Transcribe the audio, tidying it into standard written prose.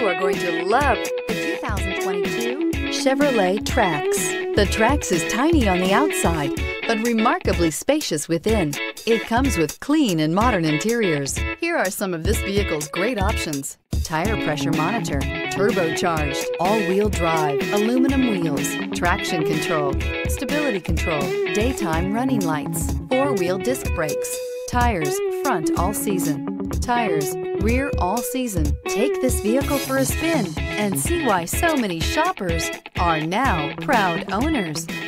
are going to love the 2022 Chevrolet Trax. The Trax is tiny on the outside, but remarkably spacious within. It comes with clean and modern interiors. Here are some of this vehicle's great options: tire pressure monitor, turbocharged, all-wheel drive, aluminum wheels, traction control, stability control, daytime running lights, four-wheel disc brakes, tires front all season, tires rear all season. Take this vehicle for a spin and see why so many shoppers are now proud owners.